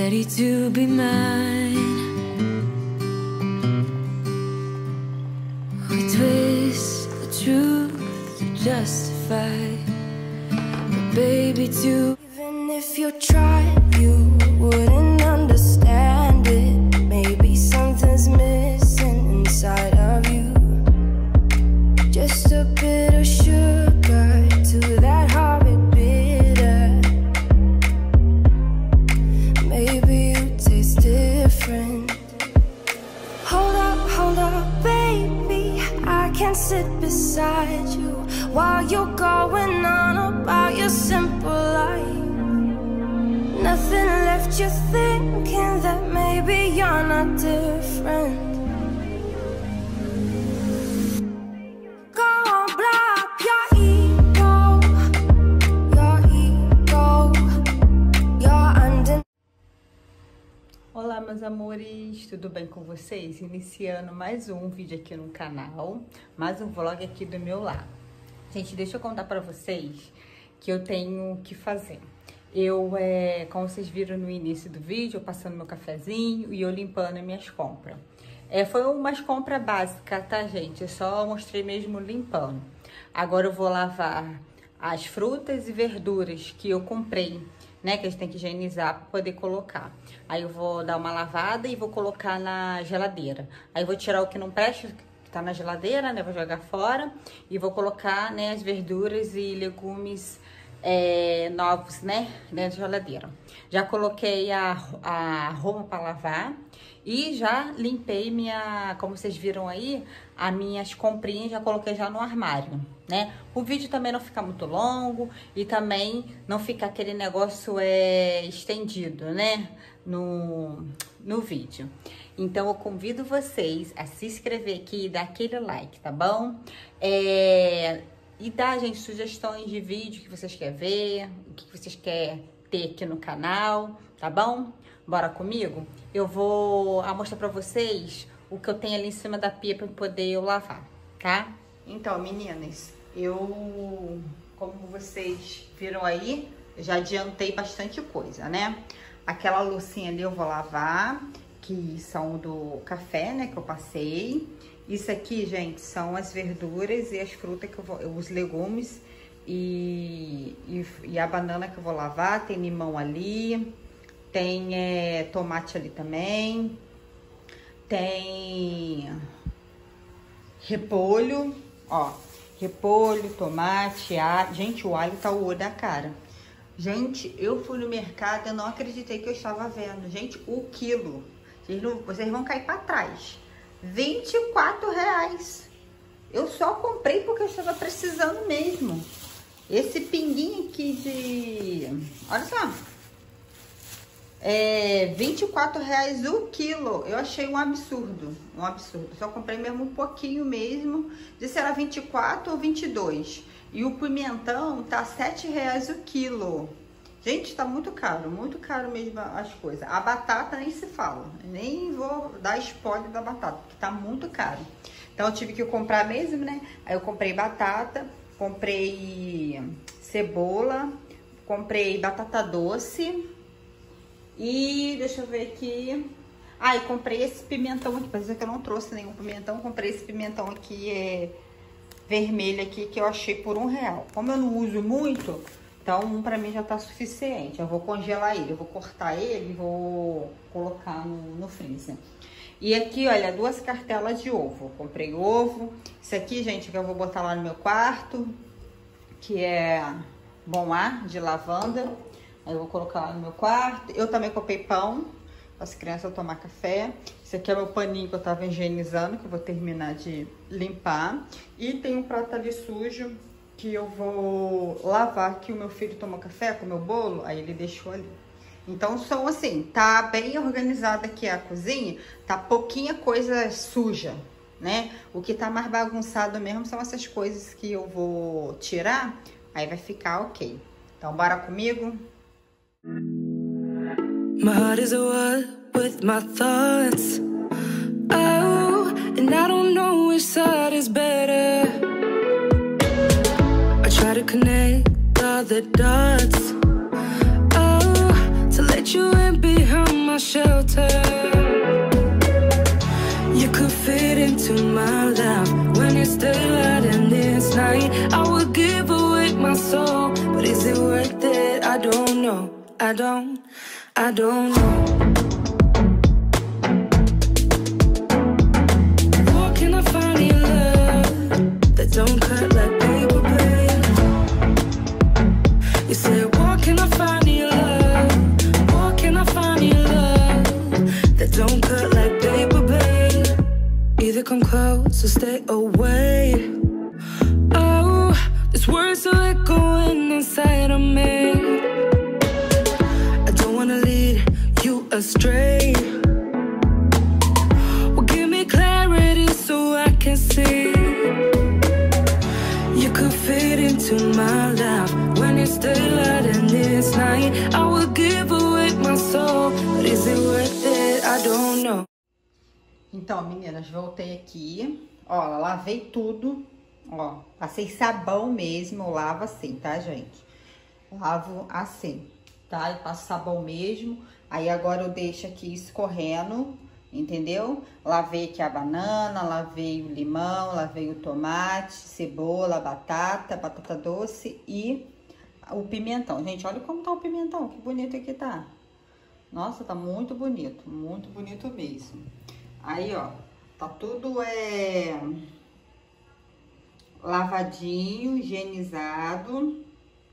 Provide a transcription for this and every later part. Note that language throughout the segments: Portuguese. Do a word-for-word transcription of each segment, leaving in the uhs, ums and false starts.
ready to be mine. We twist the truth to justify, but baby, too. Even if you tried, you wouldn't understand it. Maybe something's missing inside of you. Just a bit of sugar to that horrid bitter. Maybe you taste different. Hold up, hold up, baby, I can't sit beside you while you're going on about your simple life. Nothing left you thinking that maybe you're not different. Go on, blow up your ego, your ego, your under. Olá, meus amores, tudo bem com vocês? Iniciando mais um vídeo aqui no canal, mais um vlog aqui do meu lado. Gente, deixa eu contar pra vocês que eu tenho que fazer. Eu, é, como vocês viram no início do vídeo, eu passando meu cafezinho e eu limpando as minhas compras. É, foi umas compras básicas, tá, gente? Eu só mostrei mesmo limpando. Agora eu vou lavar as frutas e verduras que eu comprei, né? Que a gente tem que higienizar para poder colocar. Aí eu vou dar uma lavada e vou colocar na geladeira. Aí eu vou tirar o que não presta, que tá na geladeira, né? Vou jogar fora e vou colocar, né, as verduras e legumes É, novos, né, dentro da geladeira. Já coloquei a, a roupa para lavar e já limpei minha, como vocês viram aí, as minhas comprinhas, já coloquei já no armário, né? O vídeo também não fica muito longo e também não fica aquele negócio é, estendido, né, no, no vídeo. Então eu convido vocês a se inscrever aqui e dar aquele like, tá bom? É... E dá, gente, sugestões de vídeo que vocês querem ver, o que vocês querem ter aqui no canal, tá bom? Bora comigo? Eu vou mostrar pra vocês o que eu tenho ali em cima da pia pra poder eu lavar, tá? Então, meninas, eu, como vocês viram aí, já adiantei bastante coisa, né? Aquela loucinha ali eu vou lavar, que são do café, né, que eu passei. Isso aqui, gente, são as verduras e as frutas que eu vou, os legumes e, e, e a banana que eu vou lavar. Tem limão ali, tem é, tomate ali também, tem repolho, ó, repolho, tomate, alho. Gente, o alho tá o olho da cara. Gente, eu fui no mercado, eu não acreditei que eu estava vendo. Gente, o quilo, vocês, não, vocês vão cair para trás. vinte e quatro reais. Eu só comprei porque eu estava precisando mesmo. Esse pinguinho aqui de... Olha só. É vinte e quatro reais o quilo. Eu achei um absurdo. Um absurdo. Só comprei mesmo um pouquinho mesmo. Disse era vinte e quatro ou vinte e dois. E o pimentão tá sete reais o quilo. Gente, tá muito caro, muito caro mesmo as coisas. A batata nem se fala, nem vou dar spoiler da batata, porque tá muito caro. Então eu tive que comprar mesmo, né? Aí eu comprei batata, comprei cebola, comprei batata doce e deixa eu ver aqui. Ah, e comprei esse pimentão aqui, parece que eu não trouxe nenhum pimentão, comprei esse pimentão aqui é vermelho aqui que eu achei por um real. Como eu não uso muito, então, um pra mim já tá suficiente. Eu vou congelar ele, eu vou cortar ele e vou colocar no, no freezer. E aqui, olha, duas cartelas de ovo. Eu comprei ovo. Isso aqui, gente, que eu vou botar lá no meu quarto, que é Bom Ar, de lavanda. Aí eu vou colocar lá no meu quarto. Eu também comprei pão, para as crianças tomar café. Esse aqui é meu paninho que eu tava higienizando, que eu vou terminar de limpar. E tem um prato ali sujo, que eu vou lavar, que o meu filho tomou café com o meu bolo, aí ele deixou ali. Então, são assim, tá bem organizada aqui a cozinha, tá pouquinha coisa suja, né? O que tá mais bagunçado mesmo são essas coisas que eu vou tirar, aí vai ficar ok. Então, bora comigo? My heart is at war with my thoughts. Oh, and I don't know which side is better. Try to connect all the dots. Oh, to let you in behind my still out in this night, I would give away my soul. But is it worth it? I don't know. I don't, I don't know. Where can I find your love that don't cut like paper, babe? You said, where can I find your love? Where can I find your love that don't cut like paper, babe? Either come close or stay away. Oh, this words are echoing inside of me. I don't wanna lead you astray. Well, give me clarity so I can see. You could fit into my life when you're still out in this night. I would give away my soul, but is it worth it? I don't know. Então, meninas, voltei aqui. Ó, lavei tudo. Ó, passei sabão mesmo. Eu lavo assim, tá, gente? Lavo assim, tá? Eu passo sabão mesmo. Aí agora eu deixo aqui escorrendo, entendeu? Lavei aqui a banana, lavei o limão, lavei o tomate, cebola, batata, batata doce e o pimentão. Gente, olha como tá o pimentão, que bonito que tá. Nossa, tá muito bonito, muito bonito mesmo. Aí, ó, tá tudo é lavadinho, higienizado.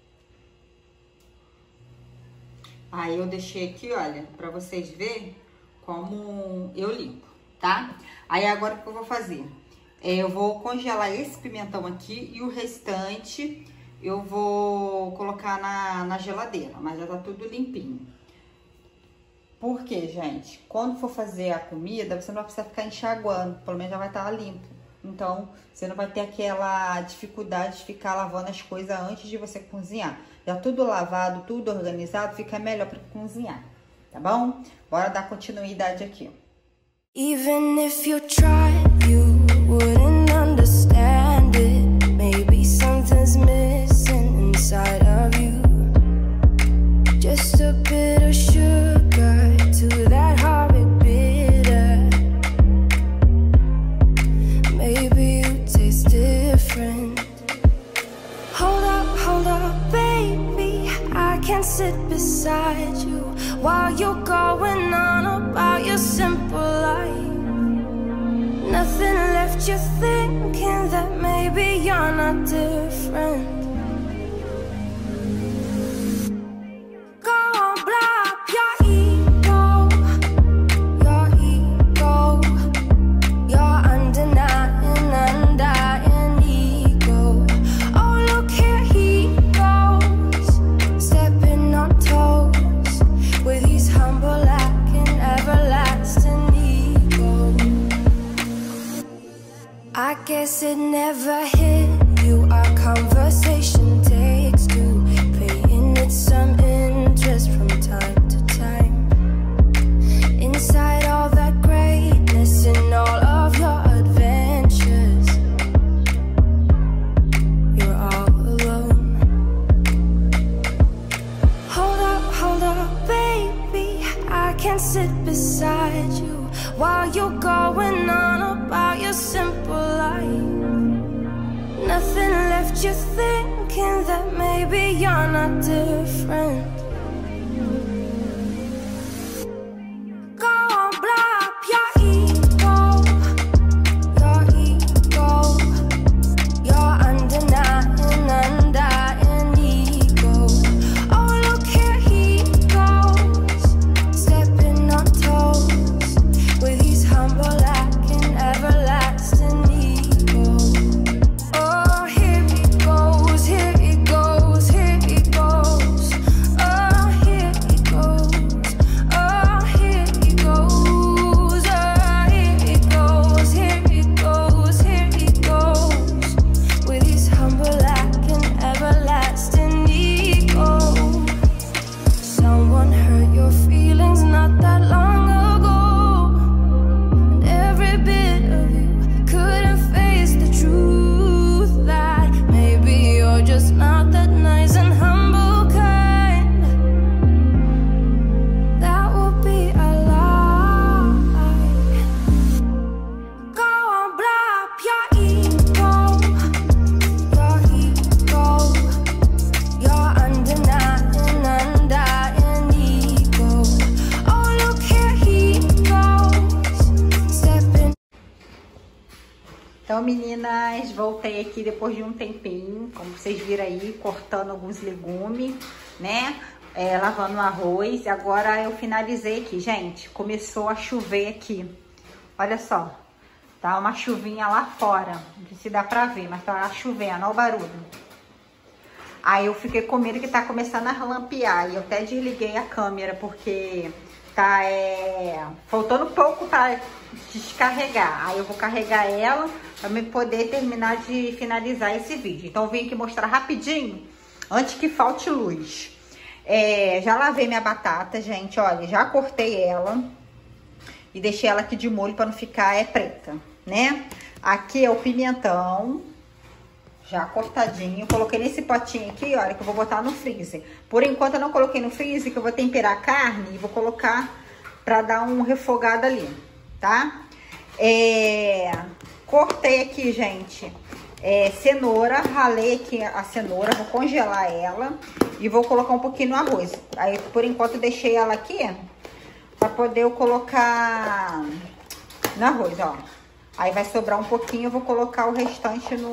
Aí eu deixei aqui, olha, pra vocês verem como eu limpo, tá? Aí agora o que eu vou fazer? É, eu vou congelar esse pimentão aqui e o restante eu vou colocar na, na geladeira, mas já tá tudo limpinho. Por quê, gente? Quando for fazer a comida, você não vai precisar ficar enxaguando, pelo menos já vai estar limpo. Então, você não vai ter aquela dificuldade de ficar lavando as coisas antes de você cozinhar. Já tudo lavado, tudo organizado, fica melhor para cozinhar, tá bom? Bora dar continuidade aqui. Even if you tried, you wouldn't understand it. Maybe something's missing inside of you. Just a bit of sugar to that horrid bitter. Maybe you taste different. Hold up, hold up, baby, I can sit beside you while you're going on about your simple life. Nothing left you thinking that maybe you're not different. I guess it never hit you. Our conversation takes two, paying it some interest from time to time. Inside all that greatness and all of your adventures, you're all alone. Hold up, hold up, baby, I can sit beside you while you're going on about your simple life. Nothing left you thinking that maybe you're not different. Go on, blow up your ego, your ego, your undenying, undying ego. Oh, look here he goes, stepping on toes with his humble acting, everlasting ego. Oh, here he goes, here he goes, here he goes. meninas, voltei aqui depois de um tempinho, como vocês viram aí, cortando alguns legumes, né? É, lavando arroz. Agora eu finalizei aqui, gente. Começou a chover aqui. Olha só. Tá uma chuvinha lá fora. Não sei se dá pra ver, mas tá chovendo. Olha o barulho. Aí eu fiquei com medo que tá começando a relampear. E eu até desliguei a câmera, porque tá é, faltando pouco pra descarregar. Aí eu vou carregar ela pra me poder terminar de finalizar esse vídeo. Então eu vim aqui mostrar rapidinho, antes que falte luz. É, já lavei minha batata, gente, olha, já cortei ela e deixei ela aqui de molho pra não ficar é, preta, né? Aqui é o pimentão, já cortadinho. Coloquei nesse potinho aqui, olha, que eu vou botar no freezer. Por enquanto eu não coloquei no freezer, que eu vou temperar a carne e vou colocar pra dar um refogado ali, tá? É, cortei aqui, gente, é, cenoura, ralei aqui a cenoura, vou congelar ela e vou colocar um pouquinho no arroz. Aí, por enquanto, eu deixei ela aqui pra poder eu colocar no arroz, ó. Aí vai sobrar um pouquinho, eu vou colocar o restante no,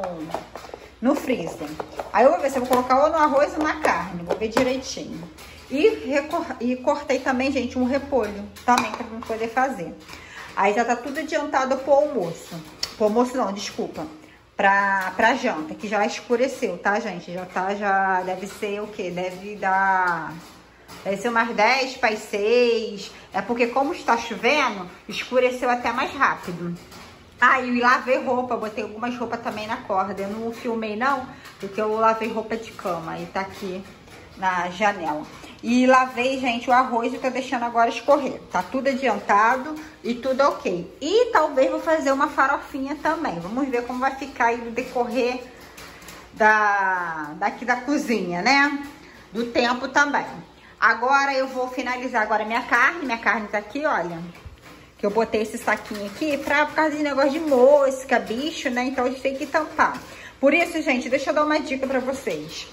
no freezer. Aí eu vou ver se eu vou colocar ou no arroz ou na carne, vou ver direitinho. E, recor e cortei também, gente, um repolho também pra poder fazer. Aí já tá tudo adiantado pro almoço. Pro almoço não, desculpa. Pra, pra janta, que já escureceu, tá, gente? Já tá, já deve ser o quê? Deve dar... Deve ser umas dez para as seis. É porque como está chovendo, escureceu até mais rápido. Ah, e lavei roupa, botei algumas roupas também na corda. Eu não filmei não, porque eu lavei roupa de cama. E tá aqui na janela. E lavei, gente, o arroz e tô deixando agora escorrer. Tá tudo adiantado e tudo ok. E talvez vou fazer uma farofinha também. Vamos ver como vai ficar aí no decorrer da, daqui da cozinha, né? Do tempo também. Agora eu vou finalizar agora minha carne. Minha carne tá aqui, olha. Que eu botei esse saquinho aqui pra, por causa de negócio de mosca, bicho, né? Então a gente tem que tampar. Por isso, gente, deixa eu dar uma dica pra vocês.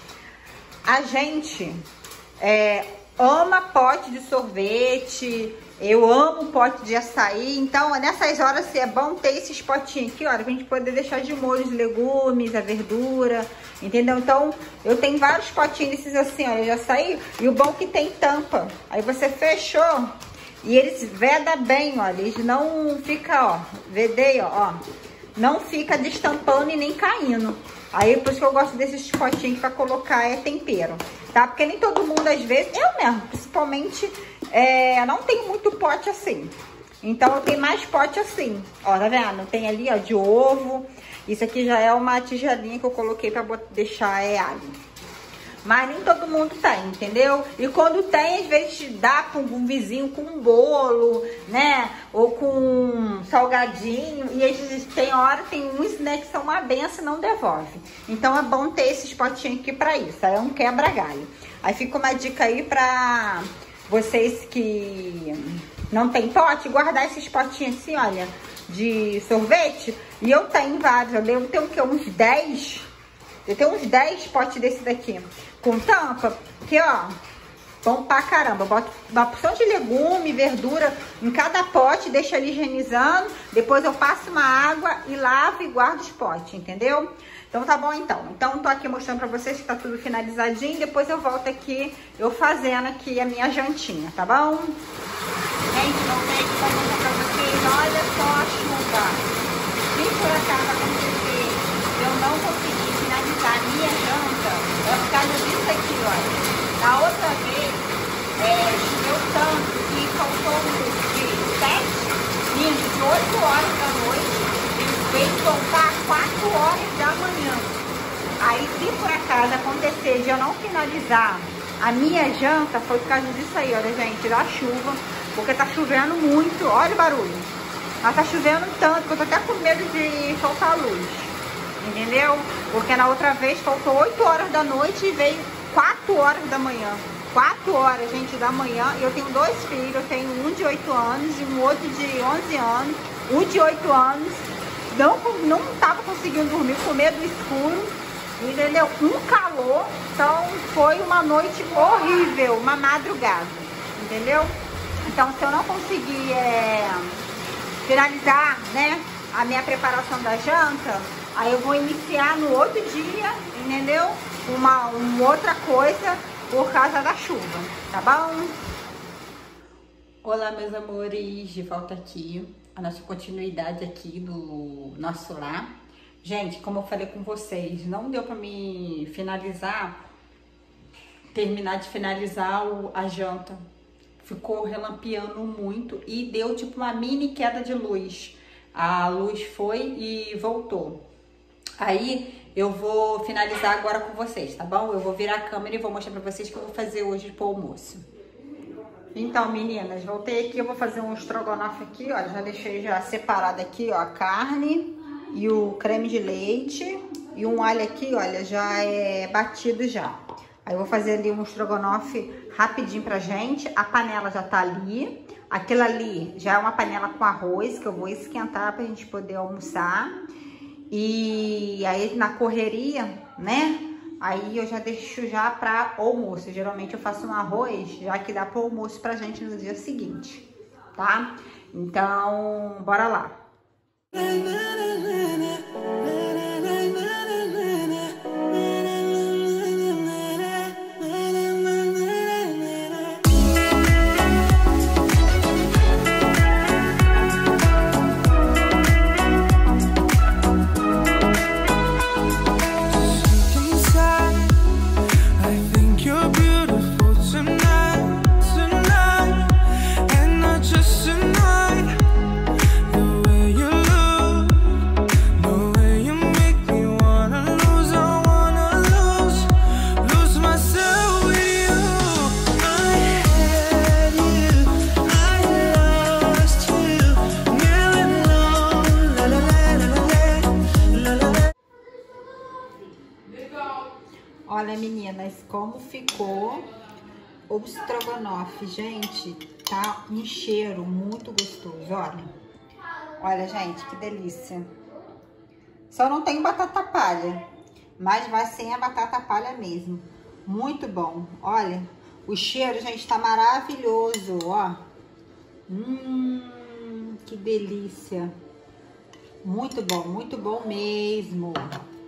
A gente é, ama pote de sorvete, eu amo pote de açaí. Então, nessas horas, é bom ter esses potinhos aqui, olha, pra gente poder deixar de molho os legumes, a verdura, entendeu? Então, eu tenho vários potinhos desses assim, olha, de açaí, e o bom é que tem tampa. Aí você fechou e eles vedam bem, olha, eles não fica, ó, vedei, ó, ó, não fica destampando e nem caindo. Aí, por isso que eu gosto desses potinhos pra colocar é tempero, tá? Porque nem todo mundo, às vezes, eu mesmo, principalmente, é, não tenho muito pote assim. Então, eu tenho mais pote assim. Ó, tá vendo? Tem ali, ó, de ovo. Isso aqui já é uma tigelinha que eu coloquei pra deixar é, alho. Mas nem todo mundo tem, entendeu? E quando tem, às vezes dá para um vizinho com um bolo, né? Ou com um salgadinho. E às vezes tem hora, tem uns, né, que são uma benção e não devolve. Então é bom ter esses potinhos aqui para isso. Aí é um quebra-galho. Aí fica uma dica aí para vocês que não tem pote, guardar esses potinhos assim, olha, de sorvete. E eu tenho vários, eu devo ter o quê? Uns dez. Eu tenho uns dez potes desse daqui. Com tampa, que ó, bom pra caramba. Eu boto uma porção de legume, verdura em cada pote, deixo ali higienizando. Depois eu passo uma água e lavo e guardo os potes, entendeu? Então tá bom então. Então tô aqui mostrando pra vocês que tá tudo finalizadinho. Depois eu volto aqui, eu fazendo aqui a minha jantinha, tá bom? Gente, voltei aqui pra mostrar pra vocês. Olha só a chuva. Se por acaso acontecer, eu não consegui finalizar a minha janta, é por causa disso aqui, olha. Da outra vez, é, choveu tanto que faltou de sete, indo de oito horas da noite, ele veio voltar quatro horas da manhã. Aí, se por acaso acontecer de eu não finalizar a minha janta, foi por causa disso aí, olha, gente, da chuva, porque tá chovendo muito, olha o barulho. Mas tá chovendo tanto que eu tô até com medo de faltar luz. Entendeu? Porque na outra vez faltou oito horas da noite e veio quatro horas da manhã. quatro horas, gente, da manhã. Eu tenho dois filhos, eu tenho um de oito anos e um outro de onze anos. Um de oito anos. Não, não tava conseguindo dormir, com medo do escuro. Entendeu? Um calor. Então foi uma noite horrível, uma madrugada. Entendeu? Então se eu não conseguir é, finalizar, né? a minha preparação da janta, aí eu vou iniciar no outro dia, entendeu? Uma, uma outra coisa por causa da chuva, tá bom? Olá, meus amores, de volta aqui, a nossa continuidade aqui do nosso lar. Gente, como eu falei com vocês, não deu pra me finalizar, terminar de finalizar o, a janta. Ficou relampeando muito e deu tipo uma mini queda de luz. A luz foi e voltou. Aí eu vou finalizar agora com vocês, tá bom? Eu vou virar a câmera e vou mostrar pra vocês o que eu vou fazer hoje pro almoço. Então, meninas, voltei aqui, eu vou fazer um estrogonofe aqui, ó. Já deixei já separado aqui, ó, a carne e o creme de leite. E um alho aqui, olha, já é batido já. Aí eu vou fazer ali um estrogonofe rapidinho pra gente. A panela já tá ali. Aquilo ali já é uma panela com arroz que eu vou esquentar pra gente poder almoçar. E aí na correria, né? Aí eu já deixo já pra almoço. Geralmente eu faço um arroz, já que dá pro almoço pra gente no dia seguinte, tá? Então, bora lá. Olha, meninas, como ficou o estrogonofe, gente, tá um cheiro muito gostoso, olha. Olha, gente, que delícia. Só não tem batata palha, mas vai sem a batata palha mesmo. Muito bom, olha. O cheiro, gente, tá maravilhoso, ó. Hum, que delícia. Muito bom, muito bom mesmo.